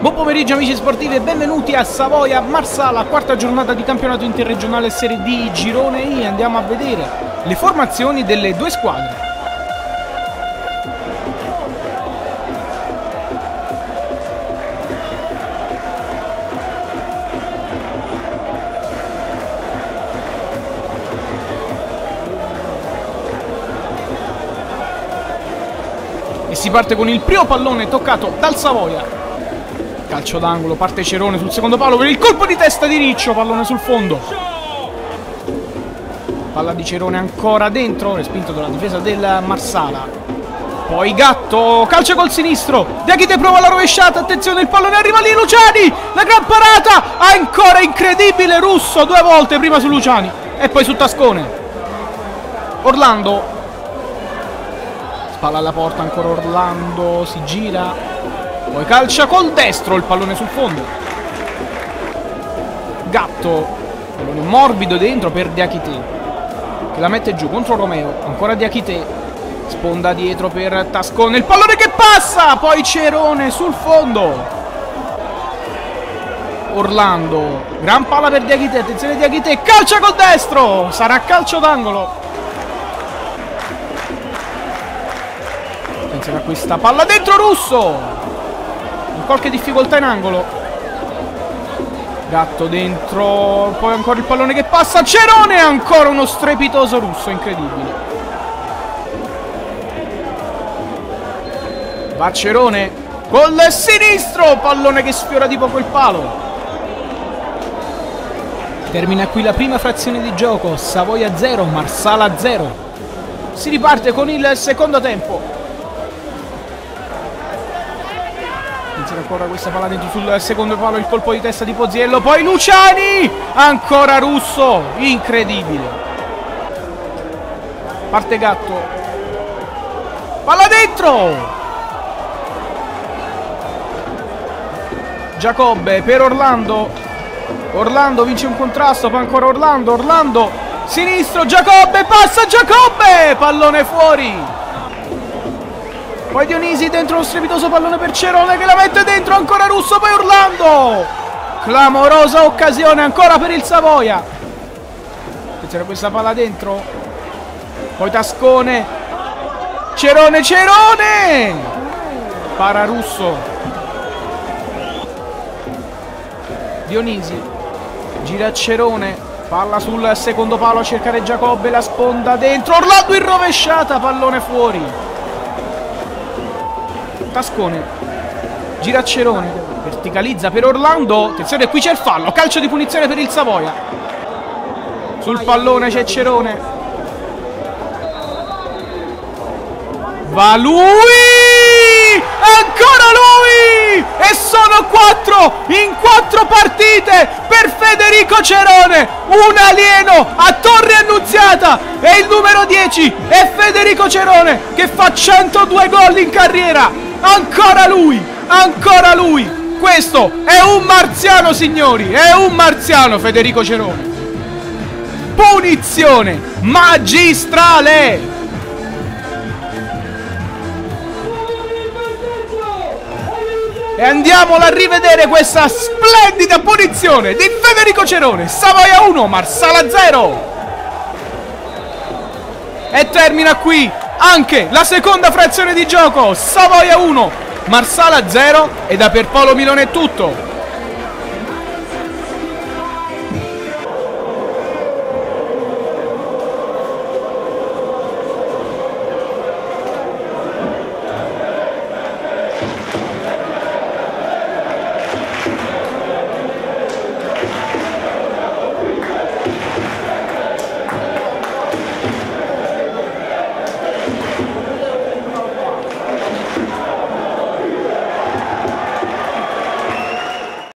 Buon pomeriggio amici sportivi e benvenuti a Savoia Marsala, quarta giornata di campionato interregionale Serie D Girone I. Andiamo a vedere le formazioni delle due squadre. E si parte con il primo pallone toccato dal Savoia. Calcio d'angolo, parte Cerone sul secondo palo per il colpo di testa di Riccio, pallone sul fondo. Palla di Cerone ancora dentro, respinto dalla difesa del Marsala. Poi Gatto, calcia col sinistro, Diachite prova la rovesciata, attenzione il pallone arriva lì, Luciani, la gran parata, ancora incredibile Russo, due volte, prima su Luciani e poi su Tascone. Orlando, spalla alla porta ancora Orlando, si gira. Poi calcia col destro, il pallone sul fondo. Gatto, pallone morbido dentro per Diachite, che la mette giù contro Romeo. Ancora Diachite, sponda dietro per Tascone, il pallone che passa. Poi Cerone sul fondo. Orlando, gran palla per Diachite, attenzione Diachite, calcia col destro, sarà calcio d'angolo. Attenzione a questa palla dentro Russo. Qualche difficoltà in angolo. Gatto dentro. Poi ancora il pallone che passa. Cerone, ancora uno strepitoso Russo, incredibile. Va Cerone col sinistro, pallone che sfiora di poco il palo. Termina qui la prima frazione di gioco. Savoia 0, Marsala 0. Si riparte con il secondo tempo. Ancora questa palla dentro sul secondo palo, il colpo di testa di Poziello, poi Luciani, ancora Russo, incredibile. Parte Gatto, palla dentro. Giacobbe per Orlando, Orlando vince un contrasto, poi ancora Orlando, Orlando sinistro, Giacobbe, passa Giacobbe, pallone fuori. Poi Dionisi dentro lo strepitoso pallone per Cerone che la mette dentro, ancora Russo, poi Orlando. Clamorosa occasione ancora per il Savoia. C'era questa palla dentro. Poi Tascone. Cerone, Cerone. Para Russo. Dionisi. Gira Cerone. Palla sul secondo palo a cercare Giacobbe, la sponda dentro. Orlando in rovesciata, pallone fuori. Tascone, gira Cerone, verticalizza per Orlando, attenzione qui c'è il fallo, calcio di punizione per il Savoia. Sul pallone c'è Cerone. Va lui! Ancora lui! E sono 4 in 4 partite per Federico Cerone, un alieno a Torre Annunziata, e il numero 10 è Federico Cerone che fa 102 gol in carriera. Ancora lui, ancora lui. Questo è un marziano, signori, è un marziano Federico Cerone. Punizione magistrale. E andiamola a rivedere questa splendida punizione di Federico Cerone. Savoia 1, Marsala 0. E termina qui anche la seconda frazione di gioco. Savoia 1, Marsala 0. E da Pierpaolo Milone è tutto.